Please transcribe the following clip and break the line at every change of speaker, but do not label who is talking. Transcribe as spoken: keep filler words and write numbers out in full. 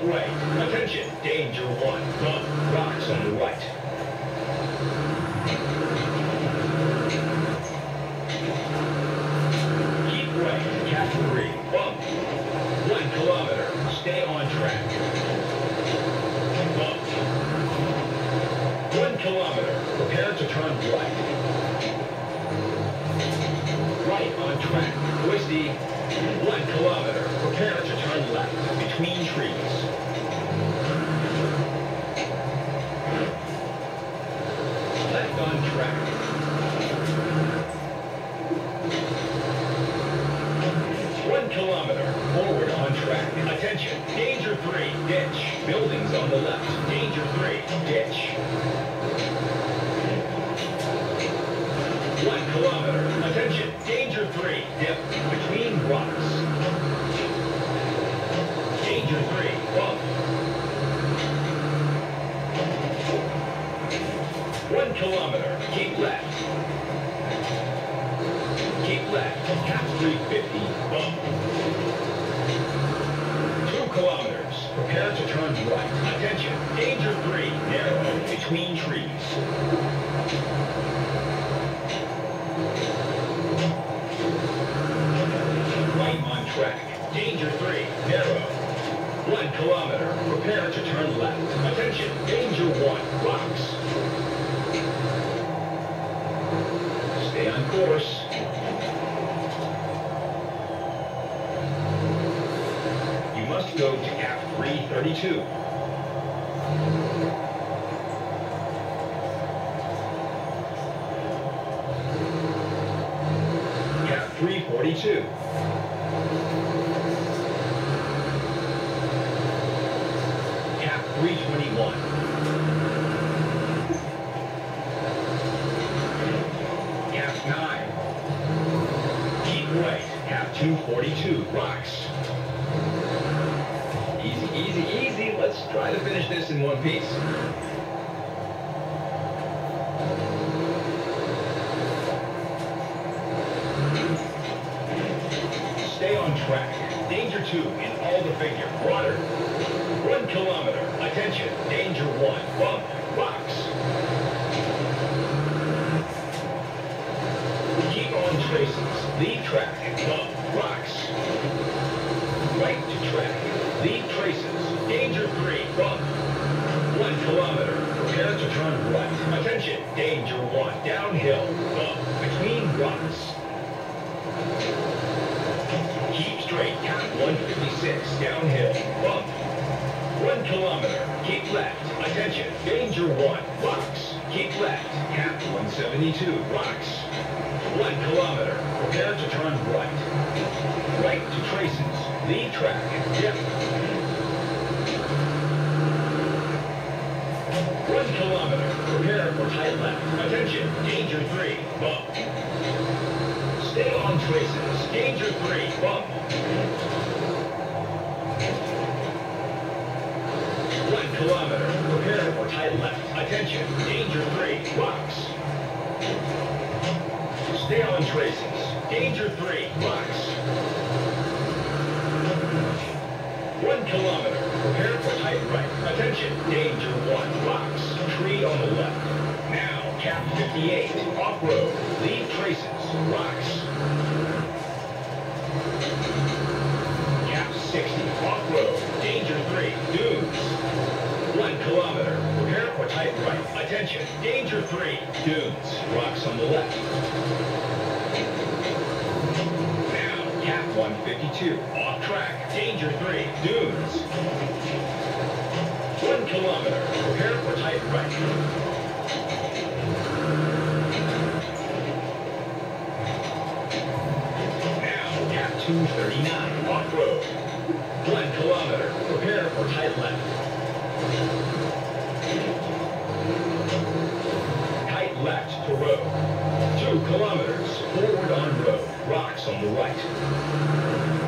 right. Attention, danger one. Bump, rocks on the right. Keep right, cap three. Bump. One kilometer. Stay on track. Bump. One kilometer. Prepare to turn right. Right on track. Twisty. One kilometer. Prepare to turn left. Between trees. Left on track. One kilometer. Forward on track. Attention. Danger three. Ditch. Buildings on the left. Danger three. Ditch. One kilometer. Attention. Danger three. Dip. Between rocks. Danger three. Bump. One kilometer. Keep left. Keep left. Cap three fifty. Bump. Two kilometers. Prepare to turn right. Attention. Danger three. Narrow. Between trees. Right on track. Danger three. Narrow. One kilometer. Prepare to turn left. Attention. Danger one. Rocks. Stay on course. You must go to cap three thirty-two. Cap three forty-two. Cap three twenty-one. Cap nine. Keep right. Cap two forty-two. Rocks. Easy, easy, easy. Let's try to finish this in one piece. Stay on track. Danger two in all the figure. Water. One kilometer. Attention. Danger one. Bump. Rocks. Keep on traces. Leave track. Bump. Rocks. Right to track. Leave traces. Danger three. Bump. One kilometer. Prepare to turn right. Attention. Danger one. Downhill. Bump. Between rocks. Keep straight. Cap one fifty-six. Downhill. Bump. One kilometer. Keep left. Attention. Danger one. Rocks. Keep left. Cap one seventy-two. Rocks. One kilometer. Prepare to turn right. Right to traces. Leave track. Dip. One kilometer. Prepare for tight left. Attention. Danger three. Bump. Stay on traces. Danger three. Bump. One kilometer. Prepare for tight left. Attention. Danger three. Rocks. Stay on traces. Danger three. Rocks. One kilometer. Prepare for tight right. Attention. Danger one. Rocks. Tree on the left. Now, cap fifty-eight. Off-road. Leave traces. Rocks. Cap sixty. Off-road. Danger three. Dunes. One kilometer. Prepare for tight right. Attention. Danger three. Dunes. Rocks on the left. Now, cap one fifty-two. Off track. Danger three. Dunes. One kilometer. Prepare for tight right. Now, cap two thirty-nine. Off-road. One kilometer. Prepare for tight left. Tight left to road. Two kilometers. Forward on road. Rocks on the right.